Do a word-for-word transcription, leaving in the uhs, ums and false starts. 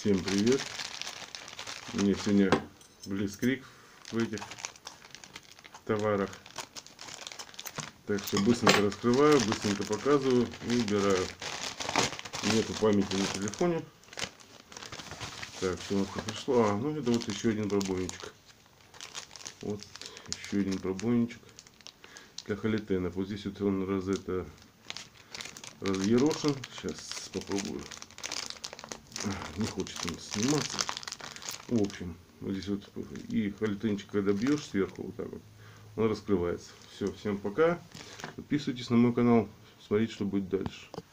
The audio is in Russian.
Всем привет! У меня сегодня блицкриг в этих товарах. Так что быстренько раскрываю, быстренько показываю и убираю. Нету памяти на телефоне. Так, что у нас тут пришло? А, ну это вот еще один пробойничек. Вот еще один пробойничек для халитенов. Вот здесь вот он раз это разъерошен. Сейчас попробую. Не хочет он сниматься. В общем, вот здесь вот и халитенчик, когда бьешь сверху, вот так вот, он раскрывается. Все, всем пока. Подписывайтесь на мой канал, смотрите, что будет дальше.